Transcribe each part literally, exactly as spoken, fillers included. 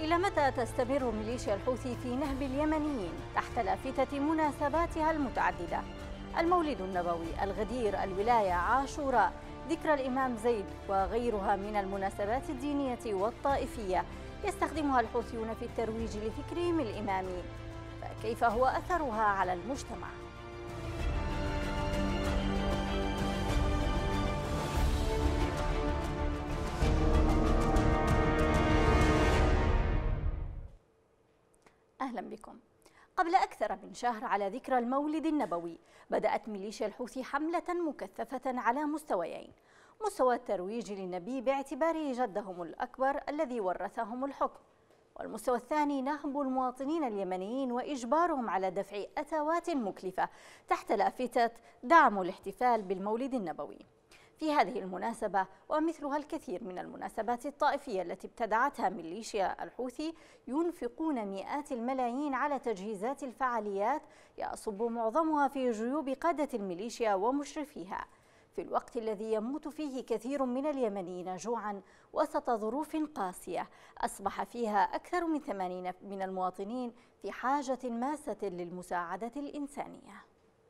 إلى متى تستمر ميليشيا الحوثي في نهب اليمنيين تحت لافتة مناسباتها المتعددة؟ المولد النبوي، الغدير، الولاية، عاشوراء، ذكرى الإمام زيد وغيرها من المناسبات الدينية والطائفية يستخدمها الحوثيون في الترويج لفكرهم الإمامي، فكيف هو أثرها على المجتمع؟ أهلا بكم. قبل أكثر من شهر على ذكرى المولد النبوي بدأت ميليشيا الحوثي حملة مكثفة على مستويين: مستوى الترويج للنبي باعتباره جدهم الأكبر الذي ورثهم الحكم، والمستوى الثاني نهب المواطنين اليمنيين وإجبارهم على دفع أتوات مكلفة تحت لافتة دعم الاحتفال بالمولد النبوي. في هذه المناسبة ومثلها الكثير من المناسبات الطائفية التي ابتدعتها ميليشيا الحوثي ينفقون مئات الملايين على تجهيزات الفعاليات يصب معظمها في جيوب قادة الميليشيا ومشرفيها، في الوقت الذي يموت فيه كثير من اليمنيين جوعا وسط ظروف قاسية أصبح فيها أكثر من ثمانين من المواطنين في حاجة ماسة للمساعدة الإنسانية.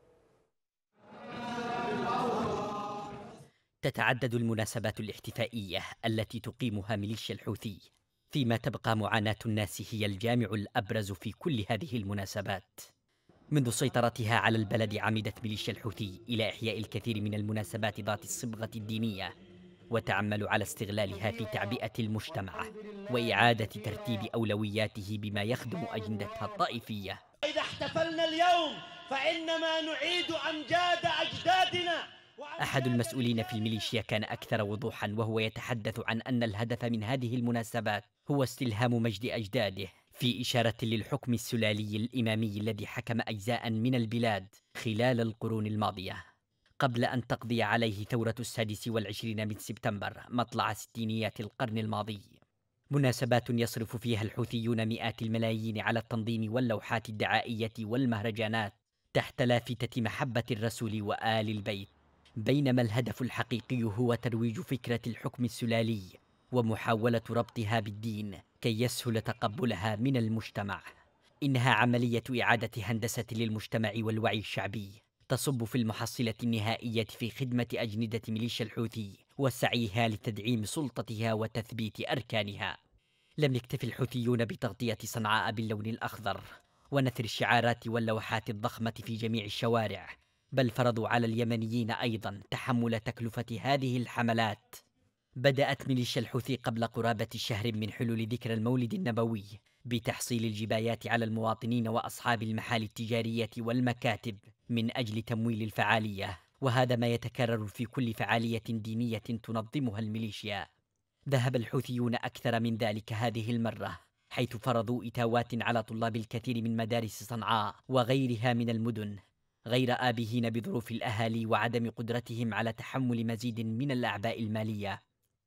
تتعدد المناسبات الاحتفائية التي تقيمها ميليشيا الحوثي، فيما تبقى معاناة الناس هي الجامع الأبرز في كل هذه المناسبات. منذ سيطرتها على البلد عمدت ميليشيا الحوثي إلى إحياء الكثير من المناسبات ذات الصبغة الدينية، وتعمل على استغلالها في تعبئة المجتمع وإعادة ترتيب أولوياته بما يخدم أجندتها الطائفية. إذا احتفلنا اليوم فإنما نعيد أمجاد أجدادنا. أحد المسؤولين في الميليشيا كان أكثر وضوحا وهو يتحدث عن أن الهدف من هذه المناسبات هو استلهام مجد أجداده، في إشارة للحكم السلالي الإمامي الذي حكم أجزاء من البلاد خلال القرون الماضية، قبل أن تقضي عليه ثورة السادس والعشرين من سبتمبر مطلع ستينيات القرن الماضي. مناسبات يصرف فيها الحوثيون مئات الملايين على التنظيم واللوحات الدعائية والمهرجانات تحت لافتة محبة الرسول وآل البيت، بينما الهدف الحقيقي هو ترويج فكرة الحكم السلالي ومحاولة ربطها بالدين كي يسهل تقبلها من المجتمع. إنها عملية إعادة هندسة للمجتمع والوعي الشعبي تصب في المحصلة النهائية في خدمة أجندة ميليشيا الحوثي وسعيها لتدعيم سلطتها وتثبيت أركانها. لم يكتف الحوثيون بتغطية صنعاء باللون الأخضر ونثر الشعارات واللوحات الضخمة في جميع الشوارع، بل فرضوا على اليمنيين أيضا تحمل تكلفة هذه الحملات. بدأت ميليشيا الحوثي قبل قرابة شهر من حلول ذكرى المولد النبوي بتحصيل الجبايات على المواطنين وأصحاب المحال التجارية والمكاتب من أجل تمويل الفعالية، وهذا ما يتكرر في كل فعالية دينية تنظمها الميليشيا. ذهب الحوثيون أكثر من ذلك هذه المرة، حيث فرضوا إتاوات على طلاب الكثير من مدارس صنعاء وغيرها من المدن، غير آبهين بظروف الأهالي وعدم قدرتهم على تحمل مزيد من الأعباء المالية.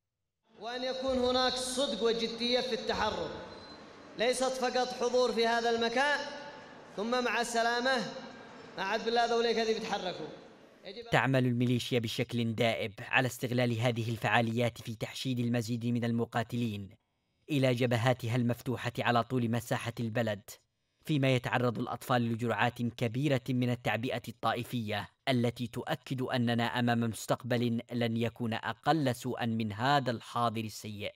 وأن يكون هناك صدق وجدية في التحرك، ليست فقط حضور في هذا المكان ثم مع السلامة أعد بالله ذوليك هذه بيتحركوا. تعمل الميليشيا بشكل دائب على استغلال هذه الفعاليات في تحشيد المزيد من المقاتلين إلى جبهاتها المفتوحة على طول مساحة البلد، فيما يتعرض الأطفال لجرعات كبيرة من التعبئة الطائفية التي تؤكد أننا أمام مستقبل لن يكون أقل سوءا من هذا الحاضر السيء.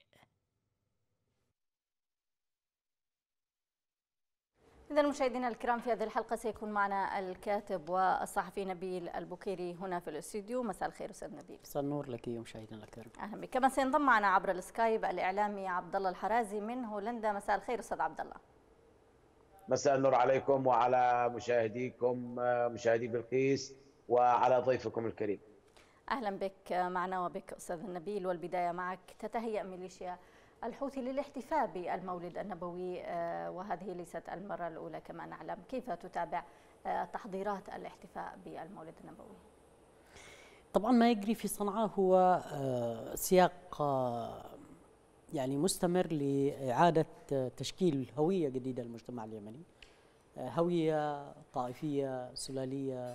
إذا مشاهدينا الكرام، في هذه الحلقة سيكون معنا الكاتب والصحفي نبيل البكيري هنا في الاستوديو. مساء الخير أستاذ نبيل. مساء النور لك ومشاهدينا الكرام. أهلا بك. كما سينضم معنا عبر السكايب الإعلامي عبد الله الحرازي من هولندا. مساء الخير أستاذ عبد الله. مساء النور عليكم وعلى مشاهديكم مشاهدي بلقيس وعلى ضيفكم الكريم. أهلا بك معنا وبك أستاذ النبيل. والبداية معك، تتهيأ ميليشيا الحوثي للاحتفاء بالمولد النبوي وهذه ليست المرة الأولى كما نعلم، كيف تتابع تحضيرات الاحتفاء بالمولد النبوي؟ طبعا ما يجري في صنعاء هو سياق يعني مستمر لإعادة تشكيل هوية جديدة للمجتمع اليمني، هوية طائفية سلالية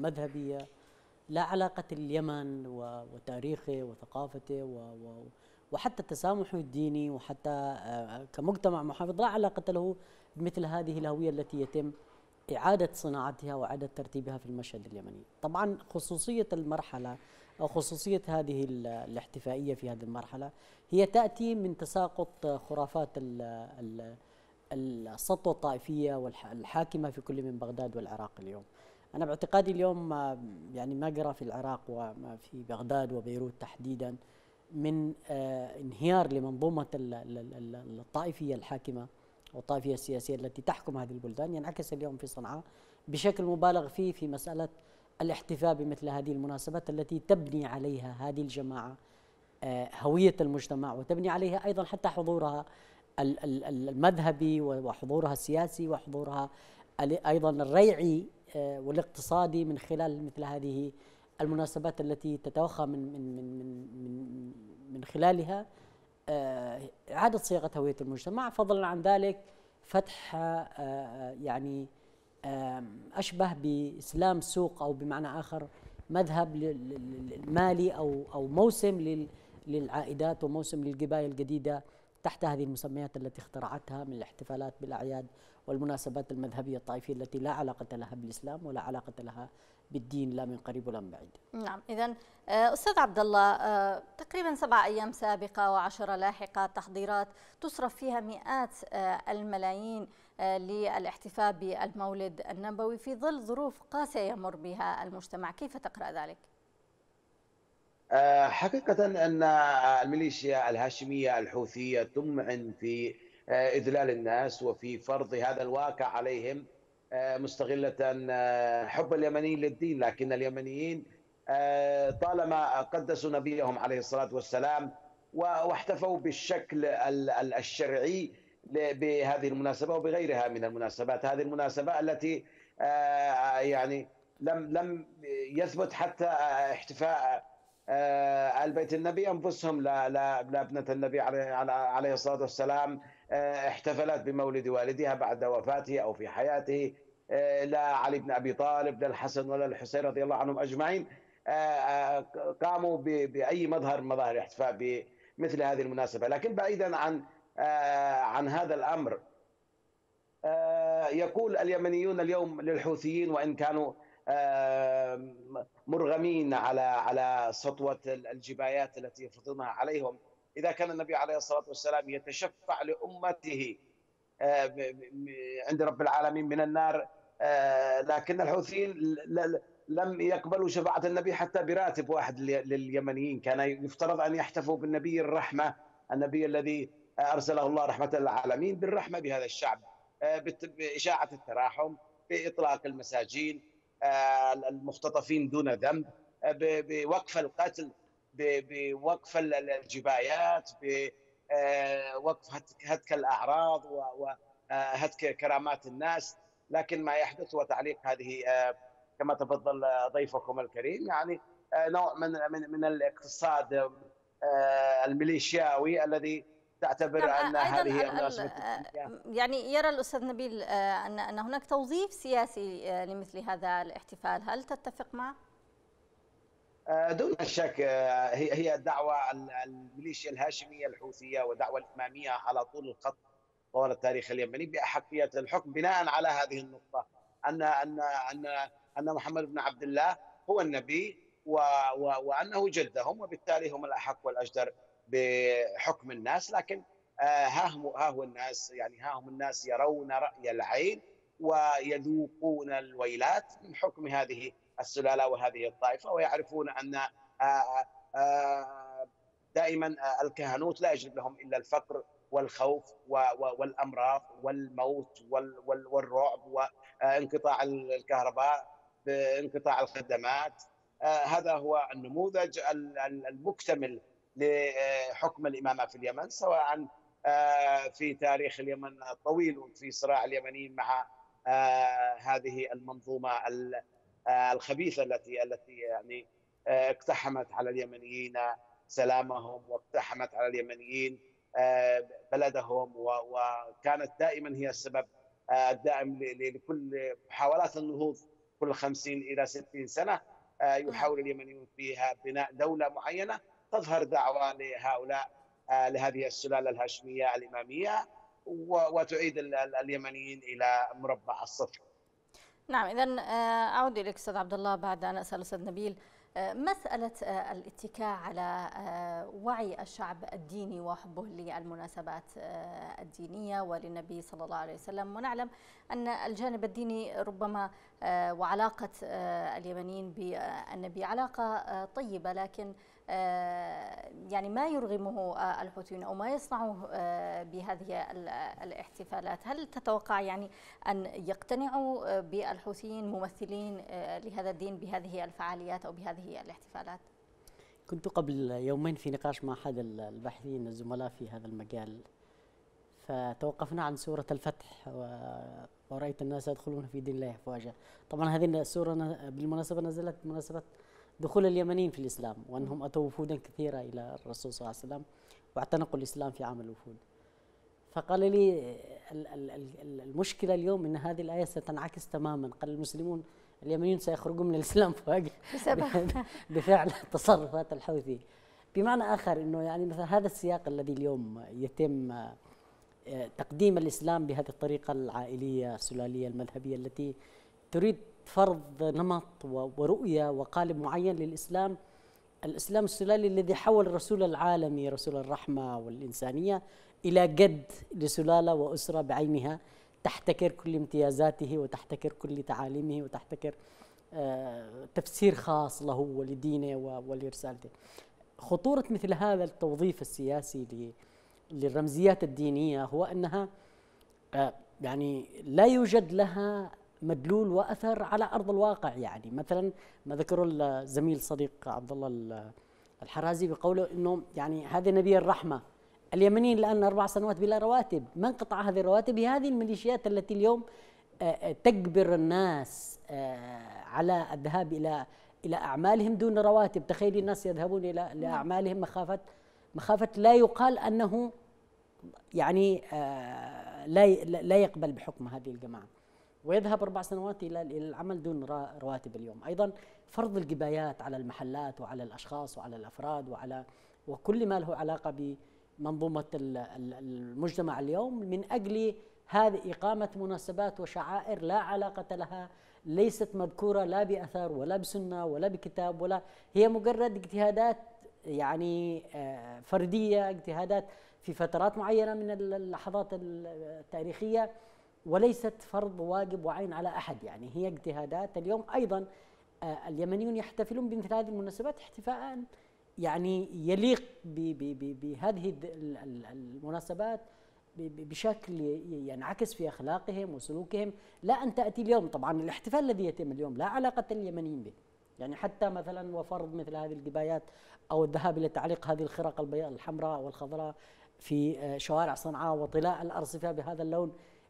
مذهبية لا علاقة اليمن وتاريخه وثقافته وحتى التسامح الديني وحتى كمجتمع محافظ لا علاقة له بمثل هذه الهوية التي يتم إعادة صناعتها وإعادة ترتيبها في المشهد اليمني. طبعا خصوصية المرحلة أو خصوصية هذه الاحتفائية في هذه المرحلة هي تأتي من تساقط خرافات السطوة الطائفية والحاكمة في كل من بغداد والعراق اليوم. أنا باعتقادي اليوم يعني ما جرى في العراق وما في بغداد وبيروت تحديدا من انهيار لمنظومة الطائفية الحاكمة والطائفية السياسية التي تحكم هذه البلدان ينعكس اليوم في صنعاء بشكل مبالغ فيه في مسألة الاحتفاء بمثل هذه المناسبات التي تبني عليها هذه الجماعة هوية المجتمع، وتبني عليها أيضا حتى حضورها المذهبي وحضورها السياسي وحضورها أيضا الريعي والاقتصادي من خلال مثل هذه المناسبات التي تتوخى من من من من من خلالها إعادة صياغة هوية المجتمع، فضلا عن ذلك فتح يعني أشبه بإسلام سوق أو بمعنى آخر مذهب مالي أو أو موسم للعائدات وموسم للقبائل الجديدة تحت هذه المسميات التي اخترعتها من الاحتفالات بالأعياد والمناسبات المذهبية الطائفية التي لا علاقة لها بالإسلام ولا علاقة لها بالدين لا من قريب ولا من بعيد. نعم، إذن أستاذ عبد الله، تقريبا سبع أيام سابقة وعشرة لاحقة تحضيرات تصرف فيها مئات الملايين للاحتفاء بالمولد النبوي في ظل ظروف قاسية يمر بها المجتمع، كيف تقرأ ذلك؟ حقيقة أن الميليشيا الهاشمية الحوثية تمعن في إذلال الناس وفي فرض هذا الواقع عليهم، مستغلة حب اليمنيين للدين، لكن اليمنيين طالما قدسوا نبيهم عليه الصلاة والسلام واحتفوا بالشكل الشرعي بهذه المناسبة وبغيرها من المناسبات، هذه المناسبة التي يعني لم لم يثبت حتى احتفاء آل بيت النبي أنفسهم لا لا ابنة النبي عليه الصلاة والسلام احتفلت بمولد والدها بعد وفاته أو في حياته، لا علي بن أبي طالب لا الحسن ولا الحسين رضي الله عنهم أجمعين قاموا بأي مظهر من مظاهر الاحتفاء بمثل هذه المناسبة. لكن بعيدا عن عن هذا الأمر، يقول اليمنيون اليوم للحوثيين وإن كانوا مرغمين على على سطوة الجبايات التي يفرضونها عليهم، إذا كان النبي عليه الصلاة والسلام يتشفع لأمته عند رب العالمين من النار، لكن الحوثيين لم يقبلوا شفاعة النبي حتى براتب واحد لليمنيين. كان يفترض أن يحتفوا بالنبي الرحمة، النبي الذي أرسله الله رحمة للعالمين بالرحمة بهذا الشعب، بإشاعة التراحم، بإطلاق المساجين المختطفين دون ذنب، بوقف القتل، بوقف الجبايات، بوقف هتك الأعراض وهتك كرامات الناس. لكن ما يحدث وتعليق هذه كما تفضل ضيفكم الكريم يعني نوع من من من الاقتصاد الميليشياوي الذي تعتبر أن هذه المناسبة يعني يرى الأستاذ نبيل أن أن هناك توظيف سياسي لمثل هذا الاحتفال، هل تتفق معه؟ دون شك، هي هي الدعوة الميليشيا الهاشمية الحوثية ودعوة الإمامية على طول الخط طوال التاريخ اليمني بأحقية الحكم بناء على هذه النقطة، أن أن أن أن محمد بن عبد الله هو النبي وأنه جدهم، وبالتالي هم الأحق والأجدر بحكم الناس. لكن ها ها هو الناس يعني ها هم الناس يرون رأي العين ويذوقون الويلات من حكم هذه السلالة وهذه الطائفة، ويعرفون أن دائما الكهنوت لا يجلب لهم إلا الفقر والخوف والأمراض والموت والرعب وانقطاع الكهرباء، انقطاع الخدمات. هذا هو النموذج المكتمل لحكم الإمامة في اليمن، سواء في تاريخ اليمن الطويل في صراع اليمنيين مع هذه المنظومة الخبيثة التي التي يعني اقتحمت على اليمنيين سلامهم واقتحمت على اليمنيين بلدهم، وكانت دائما هي السبب الدائم لكل محاولات النهوض كل خمسين إلى ستين سنة. يحاول اليمنيون فيها بناء دولة معينة، تظهر دعوة لهؤلاء لهذه السلالة الهاشمية الإمامية وتعيد اليمنيين إلى مربع الصفر. نعم، إذن أعود إليك أستاذ عبد الله بعد أن أسأل أستاذ نبيل. مسألة الاتكاء على وعي الشعب الديني وحبه للمناسبات الدينية وللنبي صلى الله عليه وسلم، ونعلم أن الجانب الديني ربما وعلاقة اليمنيين بالنبي علاقة طيبة، لكن يعني ما يرغمه الحوثيون أو ما يصنعوه بهذه الاحتفالات، هل تتوقع يعني أن يقتنعوا بالحوثيين ممثلين لهذا الدين بهذه الفعاليات أو بهذه الاحتفالات؟ كنت قبل يومين في نقاش مع أحد الباحثين الزملاء في هذا المجال، فتوقفنا عن سورة الفتح ورأيت الناس يدخلون في دين الله أفواجا. طبعا هذه السورة بالمناسبة نزلت بمناسبة دخول اليمنيين في الإسلام، وأنهم أتوا وفودا كثيرة إلى الرسول صلى الله عليه وسلم واعتنقوا الإسلام في عام الوفود. فقال لي المشكلة اليوم أن هذه الآية ستنعكس تماما، قال المسلمون اليمنيين سيخرجون من الإسلام فواجه بفعل تصرفات الحوثي. بمعنى آخر أنه يعني مثلا هذا السياق الذي اليوم يتم تقديم الإسلام بهذه الطريقة العائلية السلالية المذهبية التي تريد فرض نمط ورؤية وقالب معين للإسلام، الإسلام السلالي الذي حول الرسول العالمي رسول الرحمة والإنسانية إلى جد لسلالة وأسرة بعينها تحتكر كل امتيازاته وتحتكر كل تعاليمه وتحتكر آه تفسير خاص له ولدينه ولرسالته. خطورة مثل هذا التوظيف السياسي للرمزيات الدينية هو أنها آه يعني لا يوجد لها مدلول وأثر على أرض الواقع. يعني مثلا ما ذكره الزميل صديق عبد الله الحرازي بقوله أنه يعني هذا نبي الرحمة، اليمنيين الآن أربع سنوات بلا رواتب، من قطع هذه الرواتب؟ هذه الميليشيات التي اليوم تجبر الناس على الذهاب إلى إلى أعمالهم دون رواتب. تخيلي الناس يذهبون إلى لأعمالهم مخافة مخافة لا يقال أنه يعني لا لا يقبل بحكم هذه الجماعة، ويذهب أربع سنوات إلى إلى العمل دون رواتب. اليوم أيضا فرض الجبايات على المحلات وعلى الأشخاص وعلى الأفراد وعلى وكل ما له علاقة بمنظومة المجتمع اليوم من أجل هذه إقامة مناسبات وشعائر لا علاقة لها، ليست مذكورة لا بأثر ولا بسنة ولا بكتاب، ولا هي مجرد اجتهادات يعني فردية، اجتهادات في فترات معينة من اللحظات التاريخية، وليست فرض واجب وعين على أحد. يعني هي اجتهادات. اليوم أيضا اليمنيون يحتفلون بمثل هذه المناسبات احتفاء يعني يليق بهذه المناسبات بشكل ينعكس في أخلاقهم وسلوكهم. لا أن تأتي اليوم، طبعا الاحتفال الذي يتم اليوم لا علاقة لليمنيين به، يعني حتى مثلا وفرض مثل هذه الجبايات أو الذهاب إلى تعليق هذه الخرق البيضاء الحمراء والخضراء في شوارع صنعاء وطلاء الأرصفة بهذا اللون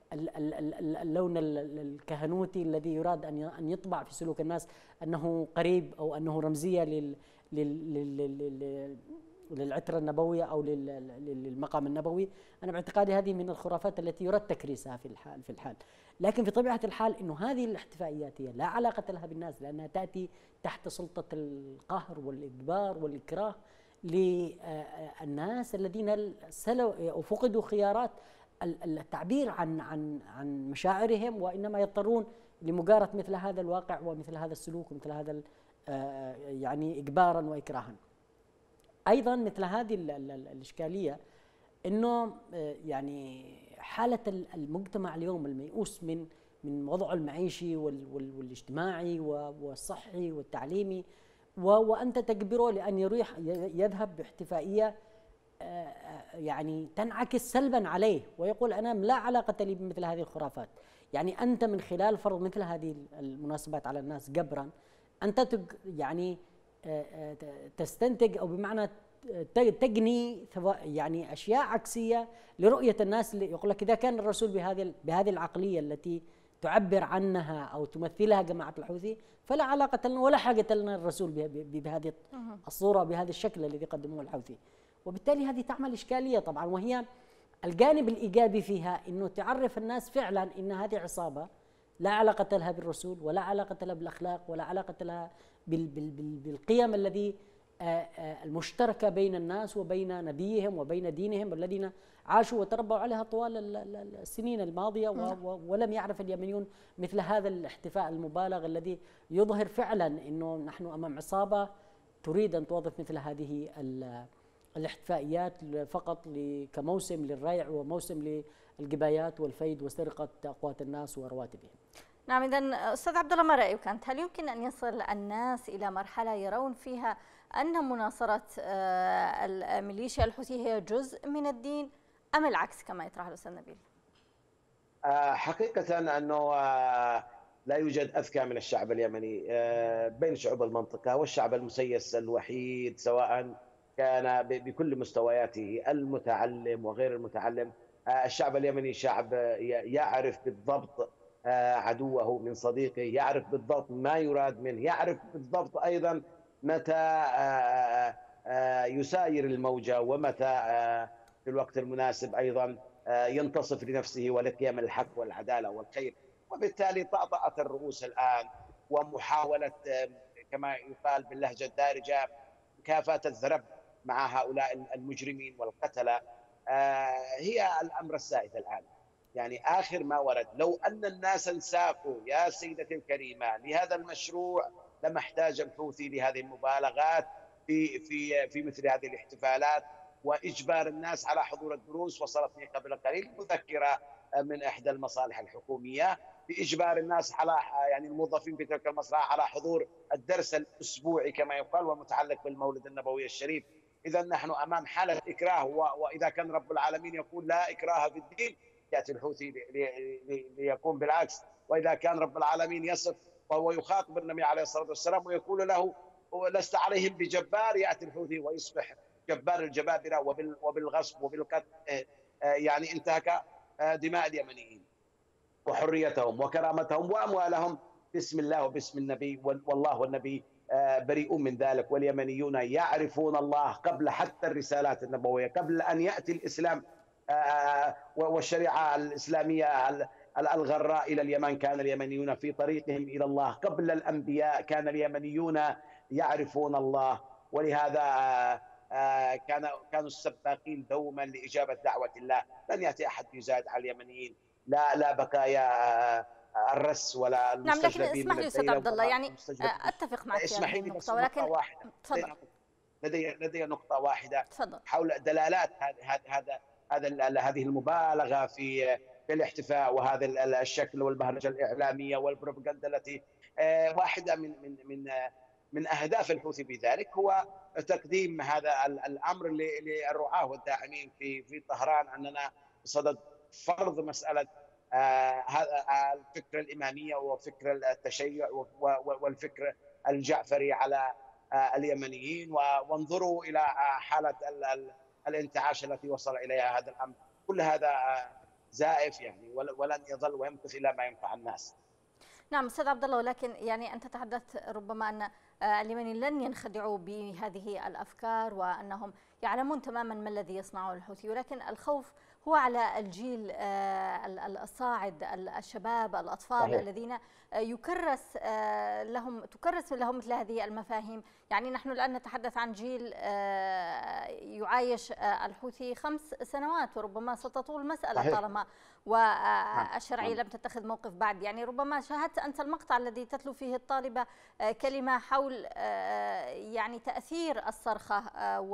اللون الكهنوتي الذي يراد أن يطبع في سلوك الناس أنه قريب أو أنه رمزية لل للعترة النبوية أو للمقام النبوي. أنا باعتقادي هذه من الخرافات التي يراد تكريسها في الحال في الحال لكن في طبيعة الحال إنه هذه الاحتفائيات هي لا علاقة لها بالناس، لأنها تأتي تحت سلطة القهر والإجبار والإكراه للناس الذين سلوا فقدوا خيارات التعبير عن عن عن مشاعرهم، وإنما يضطرون لمجارة مثل هذا الواقع ومثل هذا السلوك ومثل هذا يعني إجبارا وإكراها. أيضا مثل هذه الإشكالية إنه يعني حالة المجتمع اليوم الميؤوس من من وضعه المعيشي والاجتماعي والصحي والتعليمي، وأنت تجبره لأن يروح يذهب باحتفائية يعني تنعكس سلبا عليه ويقول أنا لا علاقة لي بمثل هذه الخرافات. يعني أنت من خلال فرض مثل هذه المناسبات على الناس جبرا أنت يعني تستنتج أو بمعنى تجني يعني أشياء عكسية لرؤية الناس. اللي يقول لك إذا كان الرسول بهذه بهذه العقلية التي تعبر عنها أو تمثلها جماعة الحوثي فلا علاقة لنا ولا حاجة لنا الرسول بهذه الصورة بهذا الشكل الذي قدموه الحوثي. وبالتالي هذه تعمل إشكالية طبعا، وهي الجانب الإيجابي فيها إنه تعرف الناس فعلا إن هذه عصابة لا علاقة لها بالرسول ولا علاقة لها بالأخلاق ولا علاقة لها بالقيم الذي المشتركة بين الناس وبين نبيهم وبين دينهم الذين عاشوا وتربوا عليها طوال السنين الماضية، ولم يعرف اليمنيون مثل هذا الاحتفاء المبالغ الذي يظهر فعلا أنه نحن أمام عصابة تريد أن توظف مثل هذه الاحتفائيات فقط كموسم للريع وموسم للجبايات والفيض وسرقة أقوات الناس ورواتبهم. نعم، إذن أستاذ عبد الله، ما رأيك أنت؟ هل يمكن أن يصل الناس إلى مرحلة يرون فيها أن مناصرة الميليشيا الحوثي هي جزء من الدين، أم العكس كما يطرح الأستاذ نبيل؟ حقيقة أنه لا يوجد أذكى من الشعب اليمني بين شعوب المنطقة، والشعب المسيس الوحيد سواء كان بكل مستوياته المتعلم وغير المتعلم. الشعب اليمني شعب يعرف بالضبط عدوه من صديقه، يعرف بالضبط ما يراد منه، يعرف بالضبط أيضا متى يساير الموجة ومتى في الوقت المناسب أيضا ينتصف لنفسه ولقيام الحق والعدالة والخير. وبالتالي طأطأت الرؤوس الآن ومحاولة كما يقال باللهجة الدارجة مكافأة الذرب مع هؤلاء المجرمين والقتلة هي الأمر السائد الآن. يعني آخر ما ورد، لو أن الناس انساقوا يا سيدتي الكريمة لهذا المشروع لما احتاج الحوثي لهذه المبالغات في في في مثل هذه الاحتفالات وإجبار الناس على حضور الدروس. وصلتني قبل قليل مذكرة من إحدى المصالح الحكومية بإجبار الناس على يعني الموظفين في تلك المصلحة على حضور الدرس الأسبوعي كما يقال والمتعلق بالمولد النبوي الشريف. إذا نحن أمام حالة إكراه، وإذا كان رب العالمين يقول لا إكراه في الدين يأتي الحوثي ليكون بالعكس، وإذا كان رب العالمين يصف وهو يخاطب النبي عليه الصلاة والسلام ويقول له لست عليهم بجبار يأتي الحوثي ويصبح جبار الجبابرة وبالغصب وبالقتل. يعني انتهك دماء اليمنيين وحريتهم وكرامتهم وأموالهم باسم الله وباسم النبي، والله والنبي بريء من ذلك. واليمنيون يعرفون الله قبل حتى الرسالات النبوية، قبل أن يأتي الإسلام والشريعة الإسلامية الغراء إلى اليمن كان اليمنيون في طريقهم إلى الله. قبل الأنبياء كان اليمنيون يعرفون الله، ولهذا كان كانوا السباقين دوما لإجابة دعوة الله. لن يأتي أحد يزاد على اليمنيين، لا لا بقايا الرس ولا المستجلبين. نعم، لكن اسمح لي أستاذ عبد الله، يعني أتفق معك في هذه النقطة، ولكن واحدة. لدي لدي نقطة واحدة تفضل. حول دلالات هذا هذا هذا هذه المبالغة في في الاحتفاء وهذا الشكل والبهرجة الإعلامية والبروباغندا التي واحدة من من من من أهداف الحوثي بذلك هو تقديم هذا الأمر للرعاة والداعمين في في طهران أننا بصدد فرض مسألة هذا الفكر الإمامية وفكر التشيع والفكر الجعفري على اليمنيين. وانظروا إلى حالة الانتعاش التي وصل إليها هذا الأمر. كل هذا زائف يعني ولن يظل ويمكث إلى ما ينفع الناس. نعم أستاذ عبد الله، ولكن يعني أنت تحدثت ربما أن اليمنيين لن ينخدعوا بهذه الأفكار وأنهم يعلمون تماما ما الذي يصنعه الحوثي، ولكن الخوف هو على الجيل الصاعد، الشباب، الأطفال صحيح. الذين يكرس لهم تكرس لهم مثل هذه المفاهيم. يعني نحن الآن نتحدث عن جيل يعايش الحوثي خمس سنوات وربما ستطول المسألة طالما والشرعية لم تتخذ موقف بعد. يعني ربما شاهدت أنت المقطع الذي تتلو فيه الطالبة كلمة حول يعني تأثير الصرخة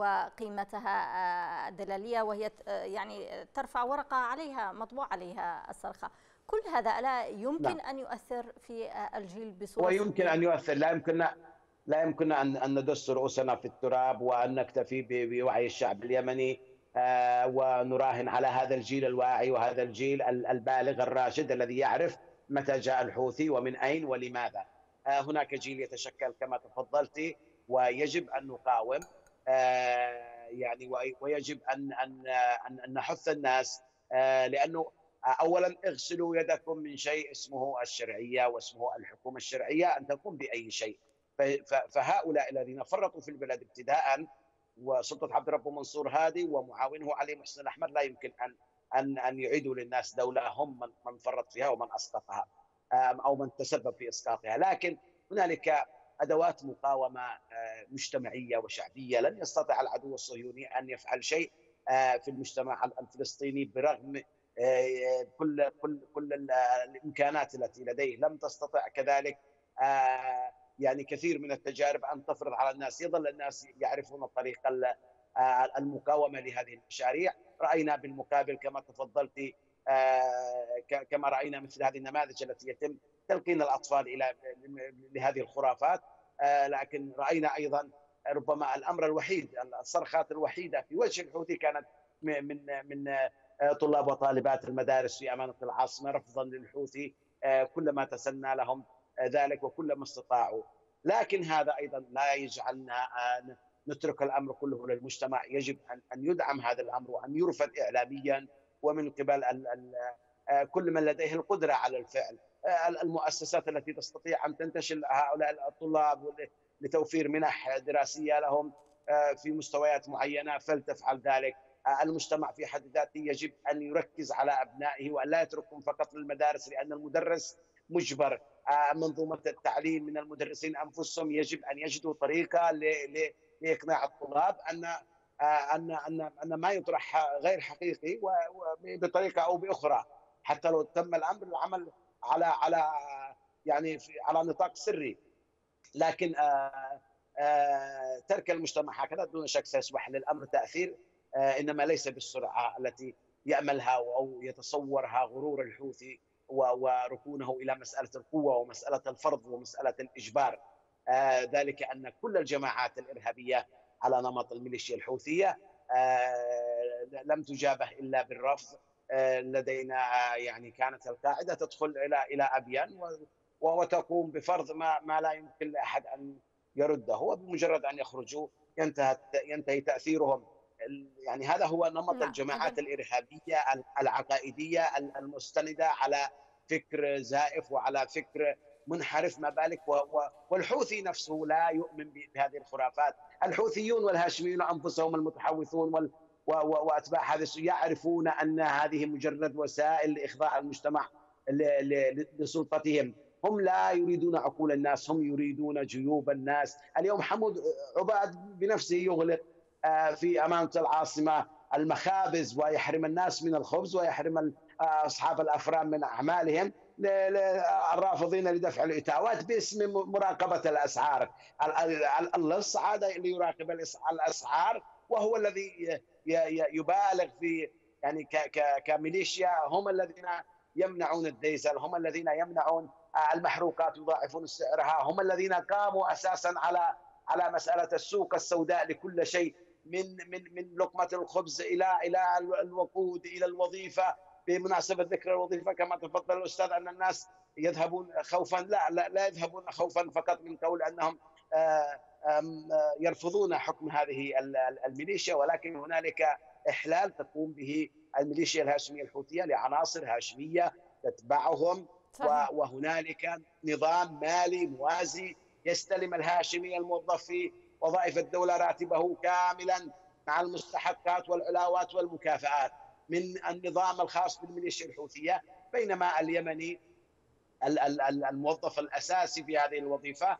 وقيمتها الدلالية، وهي يعني ترفع ورقة عليها مطبوع عليها الصرخة. كل هذا ألا يمكن لا. أن يؤثر في الجيل بصورة ويمكن أن يؤثر. لا يمكن لا يمكن أن ندس رؤوسنا في التراب وأن نكتفي بوعي الشعب اليمني ونراهن على هذا الجيل الواعي وهذا الجيل البالغ الراشد الذي يعرف متى جاء الحوثي ومن أين ولماذا. هناك جيل يتشكل كما تفضلت ويجب أن نقاوم يعني ويجب أن أن أن نحث الناس، لأنه أولا اغسلوا يدكم من شيء اسمه الشرعية واسمه الحكومة الشرعية أن تقوم بأي شيء. فهؤلاء الذين فرطوا في البلاد ابتداء وسلطة عبد الرب منصور هادي ومعاونه علي محسن الأحمر لا يمكن أن أن أن يعيدوا للناس دولة هم من فرط فيها ومن أسقطها أو من تسبب في إسقاطها. لكن هنالك أدوات مقاومة مجتمعية وشعبية. لن يستطيع العدو الصهيوني أن يفعل شيء في المجتمع الفلسطيني برغم كل كل كل الإمكانات التي لديه. لم تستطع كذلك يعني كثير من التجارب أن تفرض على الناس. يظل الناس يعرفون طريق المقاومة لهذه المشاريع. رأينا بالمقابل كما تفضلت، كما رأينا مثل هذه النماذج التي يتم تلقين الأطفال إلى لهذه الخرافات، لكن رأينا أيضا ربما الأمر الوحيد، الصرخات الوحيدة في وجه الحوثي كانت من من طلاب وطالبات المدارس في أمانة العاصمة، رفضا للحوثي كلما تسنى لهم ذلك وكلما استطاعوا. لكن هذا أيضا لا يجعلنا نترك الأمر كله للمجتمع. يجب أن يدعم هذا الأمر وأن يرفض إعلاميا ومن قبل كل من لديه القدرة على الفعل. المؤسسات التي تستطيع أن تنتشل هؤلاء الطلاب لتوفير منح دراسية لهم في مستويات معينة فلتفعل ذلك. المجتمع في حد ذاته يجب أن يركز على أبنائه وأن لا يتركهم فقط للمدارس، لأن المدرس مجبر. منظومة التعليم من المدرسين أنفسهم يجب أن يجدوا طريقة لإقناع الطلاب أن أن أن أن ما يطرح غير حقيقي بطريقة أو بأخرى، حتى لو تم الأمر العمل على على يعني على نطاق سري. لكن آآ آآ ترك المجتمع هكذا دون شك سيصبح للأمر تأثير، إنما ليس بالسرعة التي يأملها أو يتصورها غرور الحوثي وركونه إلى مسألة القوة ومسألة الفرض ومسألة الإجبار. ذلك أن كل الجماعات الإرهابية على نمط الميليشيا الحوثية لم تجابه إلا بالرفض. لدينا يعني كانت القاعدة تدخل إلى إلى أبيان وتقوم بفرض ما ما لا يمكن لأحد أن يرده، وبمجرد أن يخرجوا ينتهي ينتهي تأثيرهم. يعني هذا هو نمط لا. الجماعات الإرهابية العقائدية المستندة على فكر زائف وعلى فكر منحرف، ما بالك والحوثي نفسه لا يؤمن بهذه الخرافات. الحوثيون والهاشميون أنفسهم المتحوثون وأتباع هذه يعرفون أن هذه مجرد وسائل لإخضاع المجتمع لسلطتهم. هم لا يريدون عقول الناس، هم يريدون جيوب الناس. اليوم حمود عباد بنفسه يغلق في أمانة العاصمة المخابز ويحرم الناس من الخبز ويحرم أصحاب الأفران من أعمالهم الرافضين لدفع الإتاوات باسم مراقبة الأسعار. اللص عاد ليراقب الأسعار، وهو الذي يبالغ في يعني كميليشيا. هم الذين يمنعون الديزل، هم الذين يمنعون المحروقات يضاعفون سعرها، هم الذين قاموا أساسا على على مسألة السوق السوداء لكل شيء، من من من لقمة الخبز إلى إلى الوقود إلى الوظيفة. بمناسبة ذكر الوظيفة كما تفضل الأستاذ أن الناس يذهبون خوفا، لا لا, لا يذهبون خوفا فقط من قول أنهم يرفضون حكم هذه الميليشيا، ولكن هنالك إحلال تقوم به الميليشيا الهاشمية الحوثية لعناصر هاشمية تتبعهم، وهنالك نظام مالي موازي يستلم الهاشمي الموظف في وظائف الدولة راتبه كاملا مع المستحقات والعلاوات والمكافآت من النظام الخاص بالميليشيا الحوثية، بينما اليمني الموظف الأساسي في هذه الوظيفة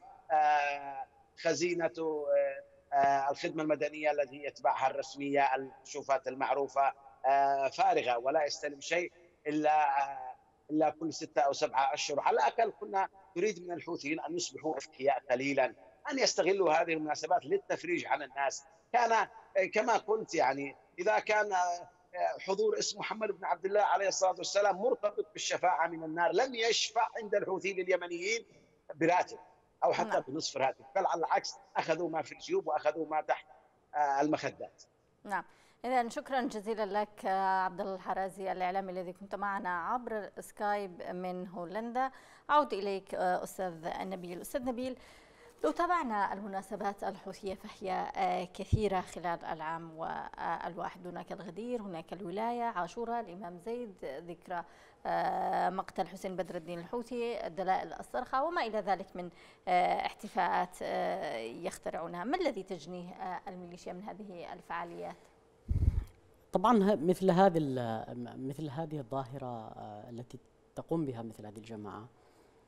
خزينة الخدمة المدنية التي يتبعها الرسمية الكشوفات المعروفة فارغة ولا يستلم شيء إلا إلا كل ستة أو سبعة أشهر. على الأقل كنا نريد من الحوثيين أن يصبحوا أذكياء قليلا، أن يستغلوا هذه المناسبات للتفريج عن الناس. كان كما قلت يعني إذا كان حضور اسم محمد بن عبد الله عليه الصلاة والسلام مرتبط بالشفاعة من النار، لم يشفع عند الحوثي لليمنيين براتب أو حتى نعم. بنصف راتب، بل على العكس أخذوا ما في الجيوب وأخذوا ما تحت المخدات. نعم. إذا شكرا جزيلا لك عبد الله الحرازي الإعلامي الذي كنت معنا عبر سكايب من هولندا. أعود إليك أستاذ نبيل. أستاذ نبيل، لو تابعنا المناسبات الحوثية فهي كثيرة خلال العام والواحد. هناك الغدير، هناك الولاية، عاشوراء، الإمام زيد، ذكرى مقتل حسين بدر الدين الحوثي، الدلائل الصرخة وما إلى ذلك من احتفاءات يخترعونها. ما الذي تجنيه الميليشيا من هذه الفعاليات؟ طبعا مثل هذه مثل هذه الظاهرة التي تقوم بها مثل هذه الجماعة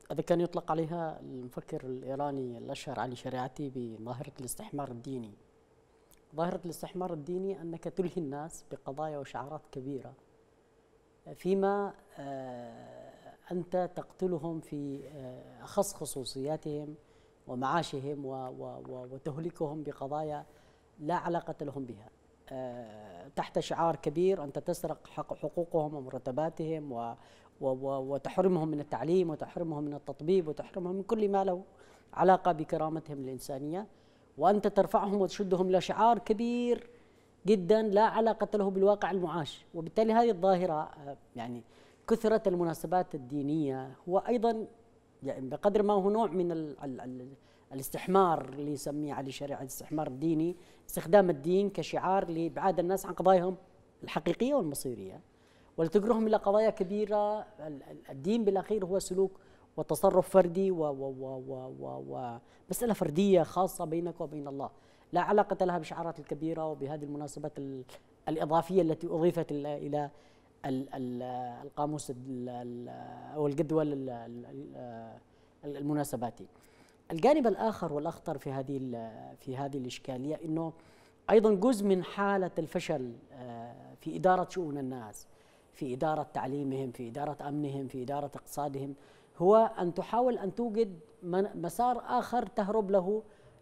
هذا كان يطلق عليها المفكر الإيراني الأشهر علي شريعتي بظاهرة الاستحمار الديني. ظاهرة الاستحمار الديني أنك تلهي الناس بقضايا وشعارات كبيرة فيما أنت تقتلهم في أخص خصوصياتهم ومعاشهم وتهلكهم بقضايا لا علاقة لهم بها، تحت شعار كبير أنت تسرق حقوقهم ومرتباتهم و وتحرمهم من التعليم وتحرمهم من التطبيب وتحرمهم من كل ما له علاقة بكرامتهم الإنسانية، وأنت ترفعهم وتشدهم إلى شعار كبير جدا لا علاقة له بالواقع المعاش. وبالتالي هذه الظاهرة يعني كثرة المناسبات الدينية هو أيضا يعني بقدر ما هو نوع من ال ال ال الاستحمار اللي يسميه علي شريعة الاستحمار الديني، استخدام الدين كشعار لإبعاد الناس عن قضاياهم الحقيقية والمصيرية ولتجرهم إلى قضايا كبيرة. الدين بالأخير هو سلوك وتصرف فردي ومسألة فردية خاصة بينك وبين الله، لا علاقة لها بالشعارات الكبيرة وبهذه المناسبات الإضافية التي أضيفت إلى القاموس أو الجدول المناسباتي. الجانب الآخر والأخطر في هذه في هذه الإشكالية إنه أيضا جزء من حالة الفشل في إدارة شؤون الناس، في إدارة تعليمهم، في إدارة أمنهم، في إدارة اقتصادهم، هو أن تحاول أن توجد مسار آخر تهرب له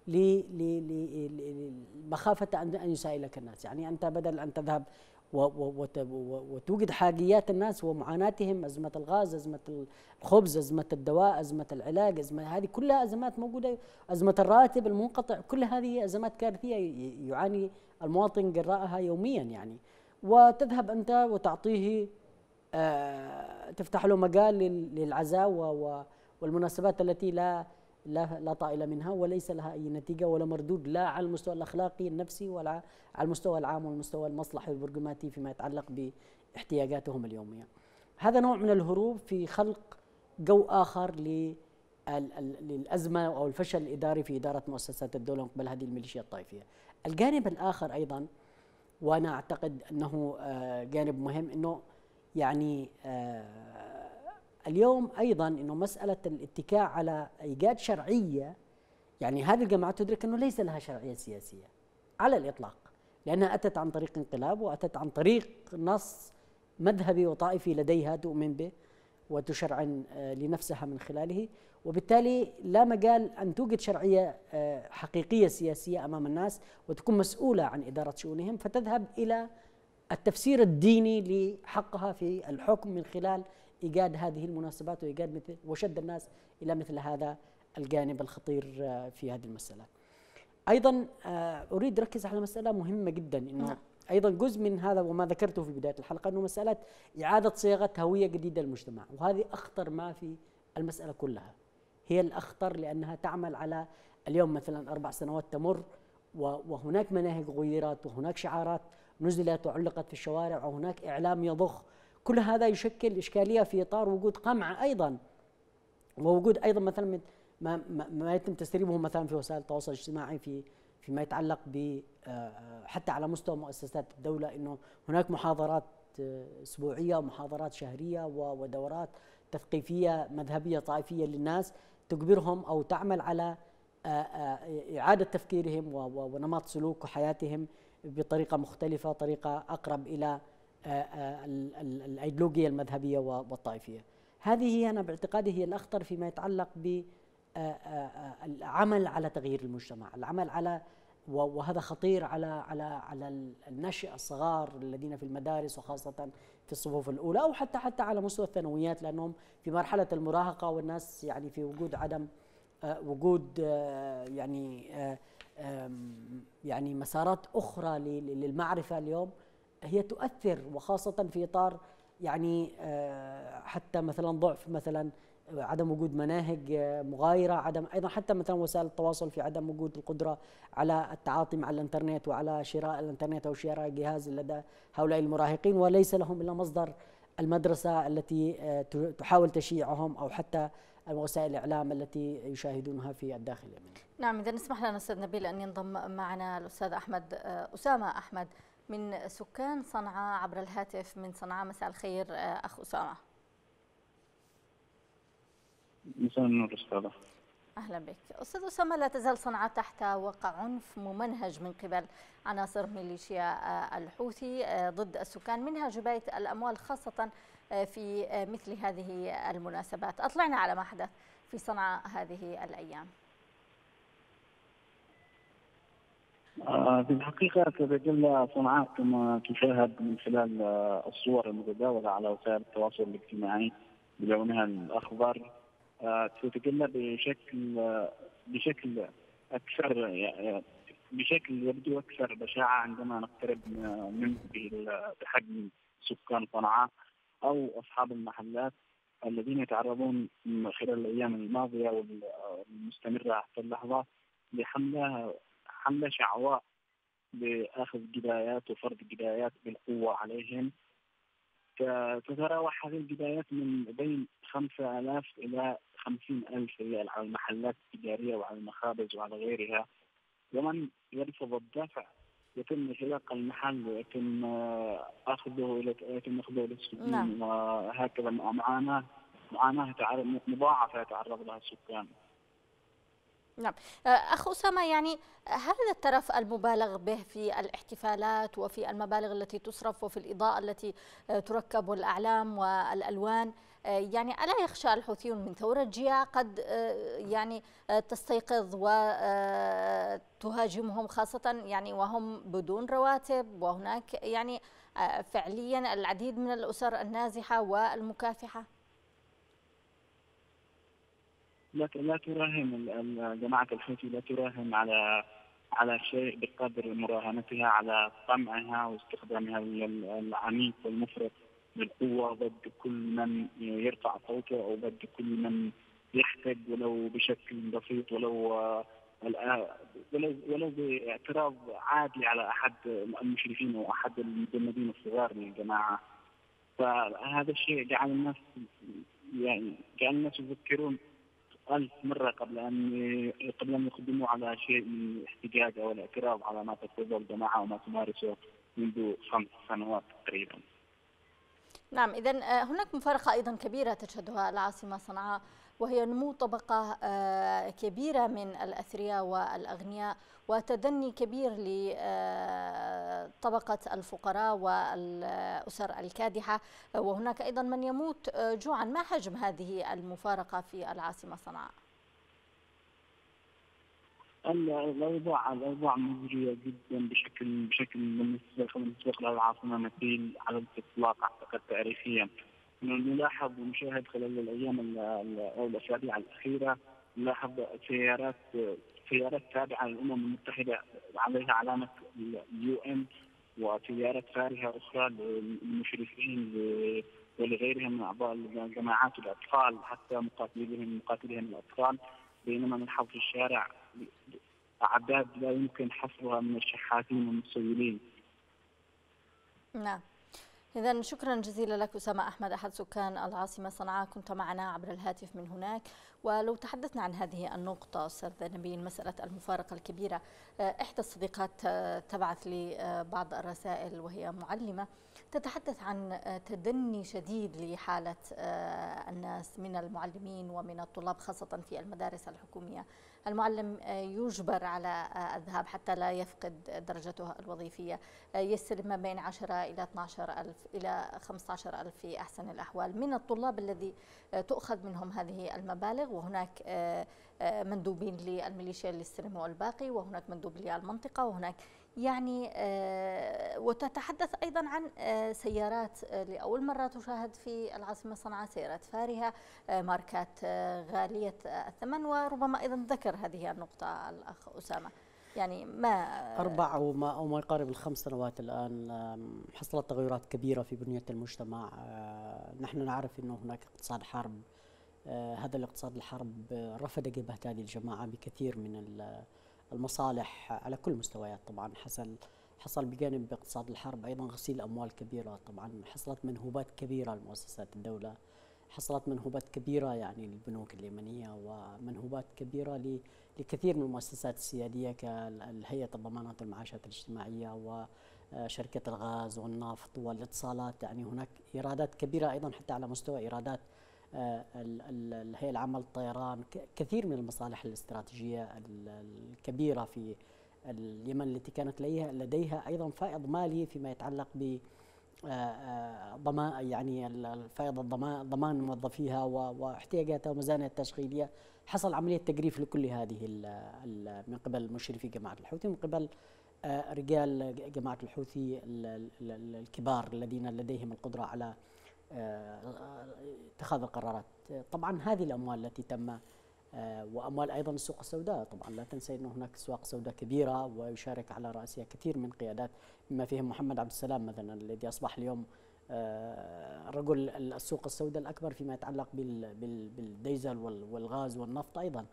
لمخافة أن يسائلك الناس. يعني أنت بدل أن تذهب وتوجد حاجيات الناس ومعاناتهم، أزمة الغاز، أزمة الخبز، أزمة الدواء، أزمة العلاج، أزمة هذه كلها أزمات موجودة، أزمة الراتب المنقطع، كل هذه أزمات كارثية يعاني المواطن جراءها يوميا يعني. وتذهب أنت وتعطيه آه تفتح له مجال للعزاء والمناسبات التي لا لا لا طائل منها وليس لها أي نتيجة ولا مردود لا على المستوى الأخلاقي النفسي ولا على المستوى العام والمستوى المصلحي والبرجماتي فيما يتعلق باحتياجاتهم اليومية. هذا نوع من الهروب في خلق جو آخر للأزمة أو الفشل الإداري في إدارة مؤسسات الدولة قبل هذه الميليشيا الطائفية. الجانب الآخر أيضا وأنا أعتقد أنه جانب مهم، أنه يعني اليوم أيضا أنه مسألة الاتكاء على إيجاد شرعية، يعني هذه الجماعات تدرك أنه ليس لها شرعية سياسية على الإطلاق، لأنها أتت عن طريق انقلاب وأتت عن طريق نص مذهبي وطائفي لديها تؤمن به وتشرعن لنفسها من خلاله، وبالتالي لا مجال أن توجد شرعية حقيقية سياسية أمام الناس وتكون مسؤولة عن إدارة شؤونهم، فتذهب إلى التفسير الديني لحقها في الحكم من خلال إيجاد هذه المناسبات وإيجاد مثل وشد الناس إلى مثل هذا الجانب الخطير في هذه المسألة. أيضا أريد أركز على مسألة مهمة جدا، إنه أيضا جزء من هذا وما ذكرته في بداية الحلقة أنه مسألة إعادة صياغة هوية جديدة للمجتمع، وهذه أخطر ما في المسألة كلها، هي الأخطر لأنها تعمل على اليوم مثلا أربع سنوات تمر وهناك مناهج غيرت وهناك شعارات نزلت وعلقت في الشوارع وهناك إعلام يضخ، كل هذا يشكل إشكالية في إطار وجود قمع أيضا، ووجود أيضا مثلا ما, ما يتم تسريبه مثلا في وسائل التواصل الاجتماعي في فيما يتعلق ب حتى على مستوى مؤسسات الدولة، إنه هناك محاضرات أسبوعية ومحاضرات شهرية ودورات تثقيفية مذهبية طائفية للناس تجبرهم أو تعمل على إعادة تفكيرهم ونمط سلوك حياتهم بطريقة مختلفة، طريقة أقرب إلى الأيديولوجيا المذهبية والطائفية. هذه هي أنا باعتقادي هي الأخطر فيما يتعلق بالعمل على تغيير المجتمع، العمل على وهذا خطير على على على النشء الصغار الذين في المدارس وخاصة في الصفوف الأولى أو حتى حتى على مستوى الثانويات، لأنهم في مرحلة المراهقة والناس يعني في وجود عدم وجود يعني يعني مسارات أخرى للمعرفة اليوم هي تؤثر، وخاصة في إطار يعني حتى مثلا ضعف مثلا عدم وجود مناهج مغايرة، عدم أيضا حتى مثلا وسائل التواصل في عدم وجود القدرة على التعاطي مع الإنترنت وعلى شراء الإنترنت أو شراء جهاز لدى هؤلاء المراهقين، وليس لهم إلا مصدر المدرسة التي تحاول تشييعهم أو حتى وسائل الإعلام التي يشاهدونها في الداخل اليمني. نعم، إذا نسمح لنا أستاذ نبيل أن ينضم معنا الأستاذ أحمد أسامة أحمد من سكان صنعاء عبر الهاتف من صنعاء. مساء الخير أخ أسامة. مساء النور أستاذة. أهلا بك أستاذ أسامة. لا تزال صنعاء تحت وقع عنف ممنهج من قبل عناصر ميليشيا الحوثي ضد السكان، منها جباية الأموال خاصة في مثل هذه المناسبات. أطلعنا على ما حدث في صنعاء هذه الأيام. في الحقيقة تتجلى صنعاء كما تشاهد من خلال الصور المتداولة على وسائل التواصل الاجتماعي بلونها الأخضر، تتجلى بشكل بشكل أكثر بشكل يبدو أكثر بشاعة عندما نقترب منه بحجم سكان صنعاء أو أصحاب المحلات الذين يتعرضون خلال الأيام الماضية والمستمرة حتى اللحظة لحملة حملة شعواء بأخذ جبايات وفرض جبايات بالقوة عليهم. تتراوح هذه الجبايات من بين خمسة آلاف إلى خمسين ألف ريال على المحلات التجارية وعلى المخابز وعلى غيرها. ومن يرفض الدفع يتم إغلاق المحل ويتم أخذه إلى يتم أخذه إلى السجون، وهكذا معاناة معاناة مضاعفة يتعرض لها السكان. نعم أخ أسامة، يعني هذا الترف المبالغ به في الاحتفالات وفي المبالغ التي تصرف وفي الإضاءة التي تركب والأعلام والألوان، يعني ألا يخشى الحوثيون من ثورة جياع قد يعني تستيقظ وتهاجمهم، خاصة يعني وهم بدون رواتب، وهناك يعني فعليا العديد من الأسر النازحة والمكافحة؟ لا لا تراهن جماعة الحوثي لا تراهن على على شيء بقدر مراهنتها على طمعها واستخدامها العنيف والمفرط بالقوة ضد كل من يرفع صوته أو ضد كل من يحتج ولو بشكل بسيط، ولو ولو ولو باعتراض عادي على أحد المشرفين أو أحد المجندين الصغار للجماعة. فهذا الشيء جعل الناس يعني جعل الناس يفكرون ألف مرة قبل أن قبل أن يقدموا على شيء من الاحتجاج أو الاعتراض على ما تفرضه الجماعة وما تمارسه منذ خمس سنوات تقريبا. نعم، إذن هناك مفارقة أيضا كبيرة تشهدها العاصمة صنعاء، وهي نمو طبقة كبيرة من الأثرياء والأغنياء وتدني كبير لطبقة الفقراء والأسر الكادحة، وهناك أيضا من يموت جوعا. ما حجم هذه المفارقة في العاصمة صنعاء؟ الأوضاع الأوضاع مزرية جدا بشكل بشكل بالنسبة للعاصمة مثيل على الإطلاق أعتقد تاريخيا. نلاحظ ونشاهد خلال الأيام أو الأسابيع الأخيرة نلاحظ سيارات سيارات تابعة للأمم المتحدة عليها علامة اليو إن، وسيارات فارهة أخرى للمشرفين ولغيرهم من أعضاء الجماعات الأطفال حتى مقاتليهم مقاتليهم الأطفال، بينما نلحظ في الشارع أعداد لا يمكن حصرها من الشحاتين والمسيرين. نعم، إذن شكرا جزيلا لك أسامة أحمد، أحد سكان العاصمة صنعاء، كنت معنا عبر الهاتف من هناك. ولو تحدثنا عن هذه النقطة أستاذ نبيل، مسألة المفارقة الكبيرة، إحدى الصديقات تبعث لي بعض الرسائل وهي معلمة تتحدث عن تدني شديد لحالة الناس من المعلمين ومن الطلاب خاصة في المدارس الحكومية. المعلم يجبر على الذهاب حتى لا يفقد درجته الوظيفية، يستلم ما بين عشرة إلى اثني عشر ألف إلى خمسة عشر ألف في أحسن الأحوال من الطلاب الذي تؤخذ منهم هذه المبالغ. وهناك مندوبين للميليشيا اللي استلموا الباقي، وهناك مندوب للمنطقة، وهناك يعني وتتحدث أيضا عن سيارات لأول مرة تشاهد في العاصمة صنعاء، سيارات فارهة ماركات غالية الثمن. وربما أيضا ذكر هذه النقطة الأخ أسامة، يعني ما أربع أو ما أو ما يقارب الخمس سنوات الآن حصلت تغيرات كبيرة في بنية المجتمع. نحن نعرف أنه هناك اقتصاد حرب، هذا الاقتصاد الحرب رفض جبهة هذه الجماعة بكثير من المصالح على كل مستويات. طبعا حصل حصل بجانب اقتصاد الحرب أيضا غسيل أموال كبيرة، طبعا حصلت منهوبات كبيرة لمؤسسات الدولة، حصلت منهوبات كبيرة يعني للبنوك اليمنية، ومنهوبات كبيرة لكثير من المؤسسات السيادية كهيئة الضمانات والمعاشات الاجتماعية وشركة الغاز والنفط والاتصالات. يعني هناك إيرادات كبيرة أيضا حتى على مستوى إيرادات الهيئة العامة للطيران، كثير من المصالح الاستراتيجية الكبيرة في اليمن التي كانت لديها أيضا فائض مالي فيما يتعلق ب ضمان يعني الفائض الضمان ضمان موظفيها واحتياجاتها وميزانها التشغيليه. حصل عمليه تجريف لكل هذه ال ال من قبل مشرفي جماعه الحوثي، من قبل رجال جماعه الحوثي الكبار الذين لديهم القدره على اتخاذ القرارات. طبعا هذه الاموال التي تم واموال ايضا السوق السوداء، طبعا لا تنسى انه هناك اسواق سوداء كبيره ويشارك على راسها كثير من قيادات بما فيهم محمد عبد السلام مثلا الذي اصبح اليوم رجل السوق السوداء الاكبر فيما يتعلق بالديزل والغاز والنفط ايضا.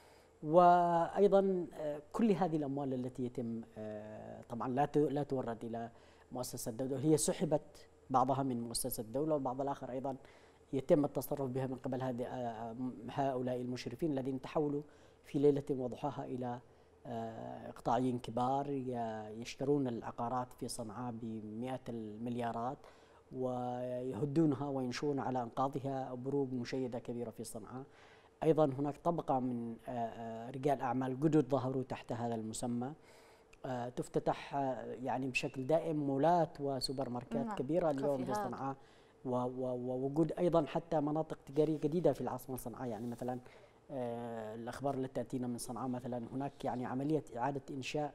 وايضا كل هذه الاموال التي يتم طبعا لا لا تورد الى مؤسسه الدوله، هي سحبت بعضها من مؤسسه الدوله والبعض الاخر ايضا يتم التصرف بها من قبل هؤلاء المشرفين الذين تحولوا في ليلة وضحاها إلى إقطاعيين كبار يشترون العقارات في صنعاء بمئات المليارات ويهدونها وينشؤون على أنقاضها بروج مشيدة كبيرة في صنعاء. أيضا هناك طبقة من رجال أعمال جدد ظهروا تحت هذا المسمى، تفتتح يعني بشكل دائم مولات وسوبر ماركات كبيرة اليوم في صنعاء، ووجود ايضا حتى مناطق تجاريه جديده في العاصمه صنعاء. يعني مثلا آه الاخبار التي تاتينا من صنعاء مثلا هناك يعني عمليه اعاده انشاء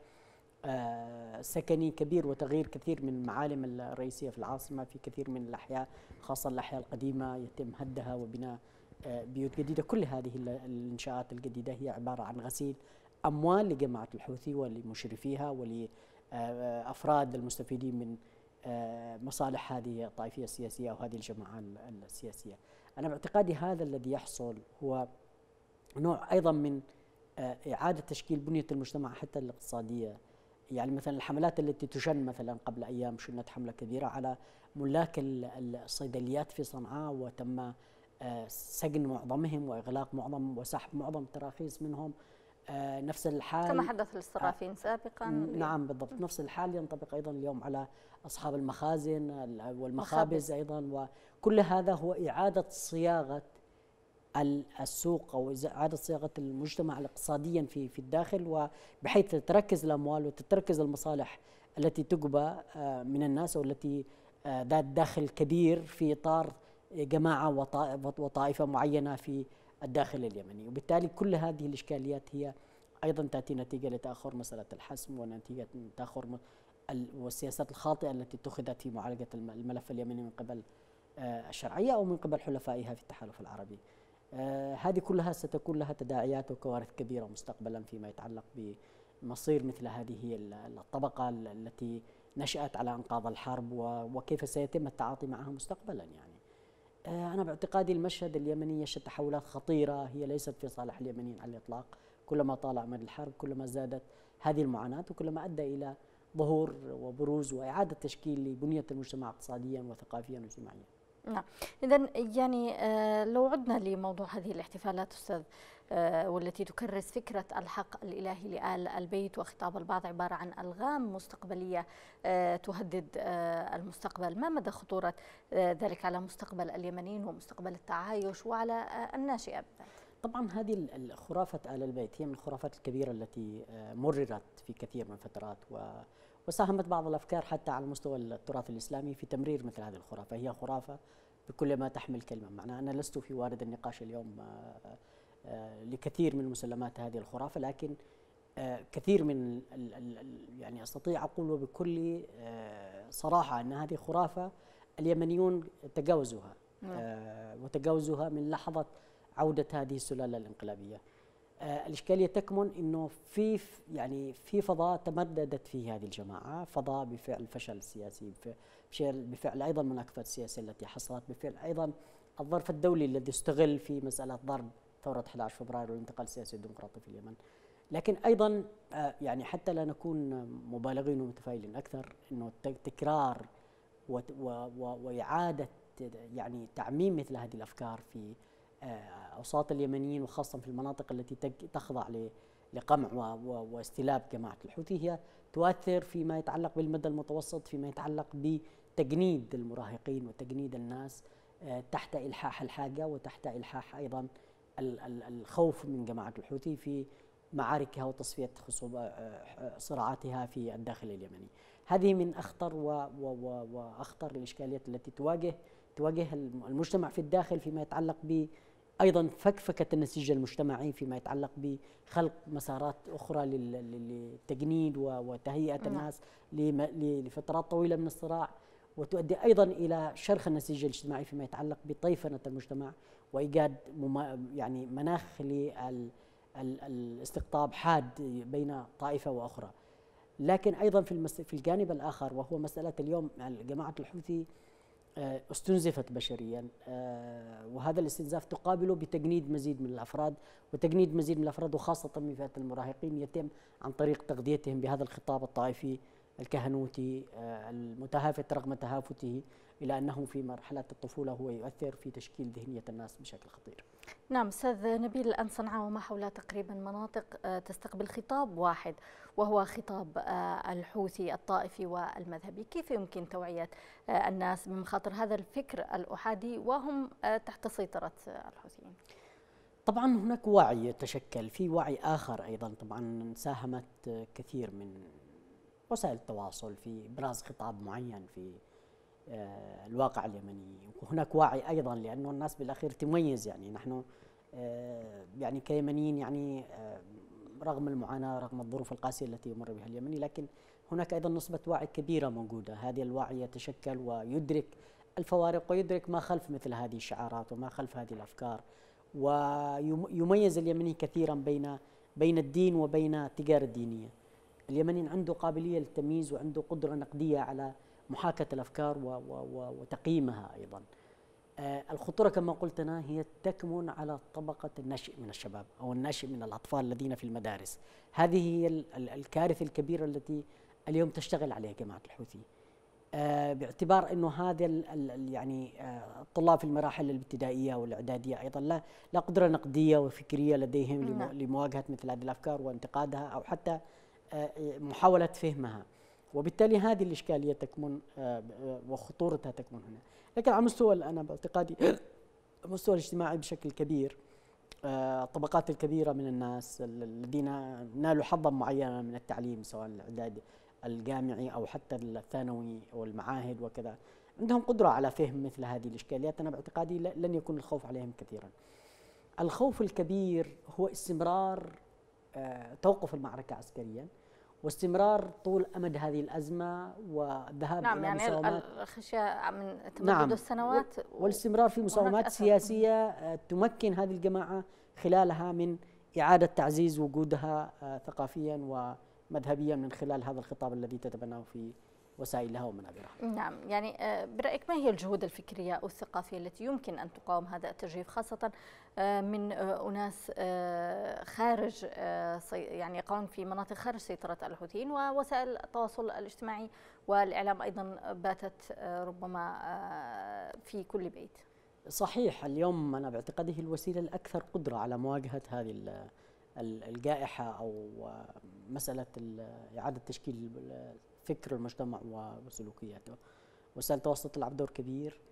آه سكني كبير وتغيير كثير من المعالم الرئيسيه في العاصمه في كثير من الاحياء، خاصه الاحياء القديمه يتم هدها وبناء آه بيوت جديده. كل هذه الانشاءات الجديده هي عباره عن غسيل اموال لجماعه الحوثي ولمشرفيها ولافراد المستفيدين من مصالح هذه الطائفية السياسية أو هذه الجماعة السياسية. أنا باعتقادي هذا الذي يحصل هو نوع أيضا من إعادة تشكيل بنية المجتمع حتى الاقتصادية. يعني مثلا الحملات التي تشن مثلا قبل أيام شنت حملة كبيرة على ملاك الصيدليات في صنعاء وتم سجن معظمهم وإغلاق معظم وسحب معظم التراخيص منهم. آه نفس الحال كما حدث للصرافين آه سابقا. نعم بالضبط. نفس الحال ينطبق أيضا اليوم على أصحاب المخازن والمخابز أيضا. وكل هذا هو إعادة صياغة السوق أو إعادة صياغة المجتمع الاقتصاديا في في الداخل، وبحيث تتركز الأموال وتتركز المصالح التي تجبى آه من الناس والتي آه ذات دخل كبير في إطار جماعة وطائفة معينة في الداخل اليمني. وبالتالي كل هذه الإشكاليات هي أيضا تأتي نتيجة لتأخر مسألة الحسم ونتيجة تأخر والسياسات الخاطئة التي اتخذت في معالجة الملف اليمني من قبل الشرعية أو من قبل حلفائها في التحالف العربي. هذه كلها ستكون لها تداعيات وكوارث كبيرة مستقبلا فيما يتعلق بمصير مثل هذه الطبقة التي نشأت على أنقاض الحرب وكيف سيتم التعاطي معها مستقبلا. يعني أنا باعتقادي المشهد اليمني يشهد تحولات خطيرة هي ليست في صالح اليمنيين على الإطلاق. كلما طال أمد الحرب كلما زادت هذه المعاناة وكلما أدى إلى ظهور وبروز وإعادة تشكيل لبنية المجتمع اقتصاديا وثقافيا واجتماعيا. نعم، إذن يعني لو عدنا لموضوع هذه الاحتفالات أستاذ والتي تكرس فكرة الحق الإلهي لآل البيت، وخطاب البعض عبارة عن ألغام مستقبلية تهدد المستقبل، ما مدى خطورة ذلك على مستقبل اليمنيين ومستقبل التعايش وعلى الناشئة بالذات؟ طبعا هذه خرافة آل البيت هي من الخرافات الكبيرة التي مررت في كثير من الفترات وساهمت بعض الأفكار حتى على مستوى التراث الإسلامي في تمرير مثل هذه الخرافة. هي خرافة بكل ما تحمل كلمة، معناها أنا لست في وارد النقاش اليوم لكثير من مسلمات هذه الخرافة، لكن كثير من يعني أستطيع أقول بكل صراحة أن هذه خرافة اليمنيون تجاوزوها وتجاوزوها من لحظة عودة هذه السلالة الانقلابية. الإشكالية تكمن إنه في يعني في فضاء تمددت فيه هذه الجماعة، فضاء بفعل الفشل السياسي، بفعل أيضا المناكفات السياسية التي حصلت، بفعل أيضا الظرف الدولي الذي استغل في مسألة ضرب ثورة أحد عشر فبراير والانتقال السياسي الديمقراطي في اليمن. لكن أيضا يعني حتى لا نكون مبالغين ومتفائلين أكثر، إنه تكرار وإعادة يعني تعميم مثل هذه الأفكار في أوساط اليمنيين وخاصة في المناطق التي تخضع لقمع واستلاب جماعة الحوثي هي تؤثر فيما يتعلق بالمدى المتوسط، فيما يتعلق بتجنيد المراهقين وتجنيد الناس تحت إلحاح الحاجة وتحت إلحاح أيضا الخوف من جماعة الحوثي في معاركها وتصفية صراعاتها في الداخل اليمني. هذه من أخطر وأخطر الإشكاليات التي تواجه تواجه المجتمع في الداخل فيما يتعلق ب أيضا فكفكة النسيج المجتمعي، فيما يتعلق بخلق مسارات أخرى للتجنيد وتهيئة الناس لفترات طويلة من الصراع، وتؤدي أيضا إلى شرخ النسيج الاجتماعي فيما يتعلق بطيفنة المجتمع وإيجاد يعني مناخ للاستقطاب حاد بين طائفة وأخرى. لكن أيضا في في الجانب الآخر، وهو مسألة اليوم جماعة الحوثي استنزفت بشريا، وهذا الاستنزاف تقابله بتجنيد مزيد من الأفراد، وتجنيد مزيد من الأفراد وخاصة من فئة المراهقين يتم عن طريق تغذيتهم بهذا الخطاب الطائفي الكهنوتي المتهافت رغم تهافته، إلى أنه في مرحلة الطفولة هو يؤثر في تشكيل ذهنية الناس بشكل خطير. نعم أستاذ نبيل، الآن صنعاء وما حولها تقريبا مناطق تستقبل خطاب واحد وهو خطاب الحوثي الطائفي والمذهبي، كيف يمكن توعية الناس بمخاطر هذا الفكر الأحادي وهم تحت سيطرة الحوثيين؟ طبعا هناك وعي يتشكل، في وعي آخر أيضا طبعا ساهمت كثير من وسائل التواصل في إبراز خطاب معين في الواقع اليمني، وهناك وعي أيضا لأنه الناس بالأخير تميز، يعني نحن يعني كيمنيين يعني رغم المعاناة رغم الظروف القاسية التي يمر بها اليمني، لكن هناك أيضا نسبة وعي كبيرة موجودة. هذا الوعي يتشكل ويدرك الفوارق ويدرك ما خلف مثل هذه الشعارات وما خلف هذه الأفكار، ويميز اليمني كثيرا بين بين الدين وبين التجارة الدينية. اليمني عنده قابلية للتمييز وعنده قدرة نقدية على محاكاة الأفكار وتقييمها أيضا. الخطورة كما قلت أنا هي تكمن على طبقة الناشئ من الشباب أو الناشئ من الأطفال الذين في المدارس. هذه هي الكارثة الكبيرة التي اليوم تشتغل عليها جماعة الحوثي، باعتبار أنه هذا يعني الطلاب في المراحل الابتدائية والإعدادية أيضا لا لا قدرة نقدية وفكرية لديهم لمواجهة مثل هذه الأفكار وانتقادها أو حتى محاولة فهمها، وبالتالي هذه الإشكالية تكمن وخطورتها تكمن هنا. لكن على مستوى أنا باعتقادي المستوى الاجتماعي بشكل كبير، الطبقات الكبيرة من الناس الذين نالوا حظا معينا من التعليم سواء الإعداد الجامعي أو حتى الثانوي والمعاهد وكذا، عندهم قدرة على فهم مثل هذه الإشكاليات. أنا باعتقادي لن يكون الخوف عليهم كثيرا. الخوف الكبير هو استمرار توقف المعركة عسكريا واستمرار طول أمد هذه الأزمة والذهاب نعم إلى يعني مساومات. الخشية من تمدد نعم السنوات والاستمرار في مساومات سياسية تمكن هذه الجماعة خلالها من إعادة تعزيز وجودها ثقافيا ومذهبيا من خلال هذا الخطاب الذي تتبناه في وسائلها ومنابرها. نعم يعني برأيك ما هي الجهود الفكرية أو الثقافية التي يمكن أن تقاوم هذا التجريف، خاصة من أناس خارج يعني يقعون في مناطق خارج سيطرة الحوثيين، ووسائل التواصل الاجتماعي والإعلام أيضا باتت ربما في كل بيت؟ صحيح، اليوم أنا باعتقادي هي الوسيلة الأكثر قدرة على مواجهة هذه الجائحة أو مسألة إعادة تشكيل فكر المجتمع وسلوكياته. وسائل التواصل تلعب دور كبير،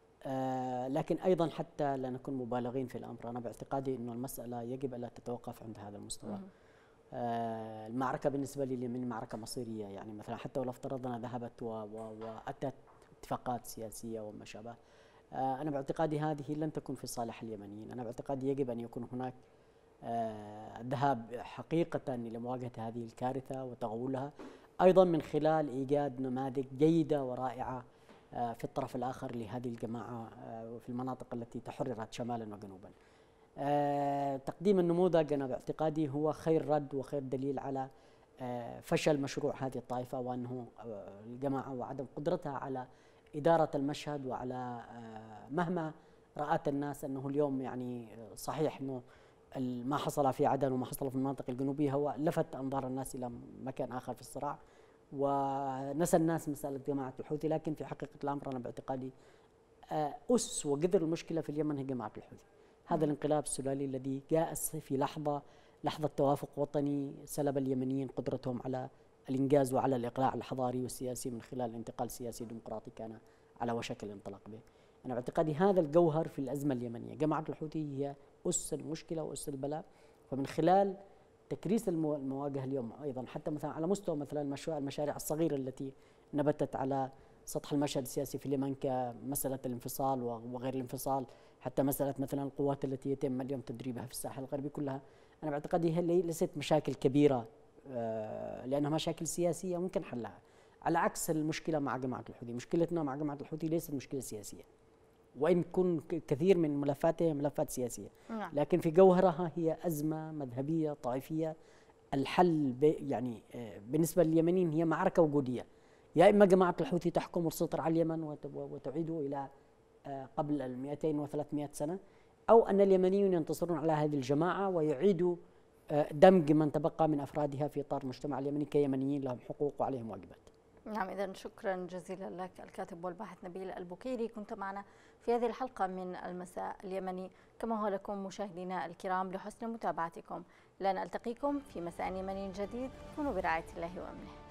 آه لكن أيضا حتى لا نكون مبالغين في الأمر، أنا باعتقادي أن المسألة يجب ألا تتوقف عند هذا المستوى. آه المعركة بالنسبة لي من معركة مصيرية، يعني مثلا حتى ولو افترضنا ذهبت وأتت اتفاقات سياسية وما شابه، آه أنا باعتقادي هذه لن تكون في صالح اليمنيين. أنا باعتقادي يجب أن يكون هناك آه ذهاب حقيقة لمواجهة هذه الكارثة وتغولها، أيضا من خلال إيجاد نماذج جيدة ورائعة في الطرف الآخر لهذه الجماعة وفي المناطق التي تحررت شمالا وجنوبا. تقديم النموذج أنا باعتقادي هو خير رد وخير دليل على فشل مشروع هذه الطائفة، وأنه الجماعة وعدم قدرتها على إدارة المشهد، وعلى مهما رأت الناس أنه اليوم يعني صحيح أنه ما حصل في عدن وما حصل في المناطق الجنوبية هو لفت أنظار الناس إلى مكان آخر في الصراع، ونسى الناس مسألة جماعة الحوثي. لكن في حقيقة الأمر أنا باعتقادي أس وجذر المشكلة في اليمن هي جماعة الحوثي. هذا الانقلاب السلالي الذي جاء في لحظة لحظة توافق وطني سلب اليمنيين قدرتهم على الإنجاز وعلى الإقلاع الحضاري والسياسي من خلال انتقال سياسي ديمقراطي كان على وشك الانطلاق به. أنا باعتقادي هذا الجوهر في الأزمة اليمنية. جماعة الحوثي هي أس المشكلة وأس البلاء، فمن خلال تكريس المواجهة اليوم أيضا حتى مثلا على مستوى مثلا المشاريع الصغيرة التي نبتت على سطح المشهد السياسي في اليمن كمسألة الانفصال وغير الانفصال، حتى مسألة مثلا القوات التي يتم اليوم تدريبها في الساحل الغربي، كلها أنا باعتقادي هي ليست مشاكل كبيرة لأنها مشاكل سياسية ممكن حلها، على عكس المشكلة مع جماعة الحوثي. مشكلتنا مع جماعة الحوثي ليست مشكلة سياسية، وإن كن كثير من ملفاتها ملفات سياسية، لكن في جوهرها هي أزمة مذهبية طائفية. الحل يعني بالنسبة لليمنيين هي معركة وجودية، يا إما جماعة الحوثي تحكم وتسيطر على اليمن وتعيده إلى قبل المئتين وثلاثمئة سنة، أو أن اليمنيون ينتصرون على هذه الجماعة ويعيدوا دمج من تبقى من أفرادها في إطار المجتمع اليمني كيمنيين لهم حقوق وعليهم واجبات. نعم، إذن شكرا جزيلا لك الكاتب والباحث نبيل البكيري، كنت معنا في هذه الحلقة من المساء اليمني. كما هو لكم مشاهدينا الكرام لحسن متابعتكم، لن ألتقيكم في مساء يمني جديد، كونوا برعاية الله وأمنه.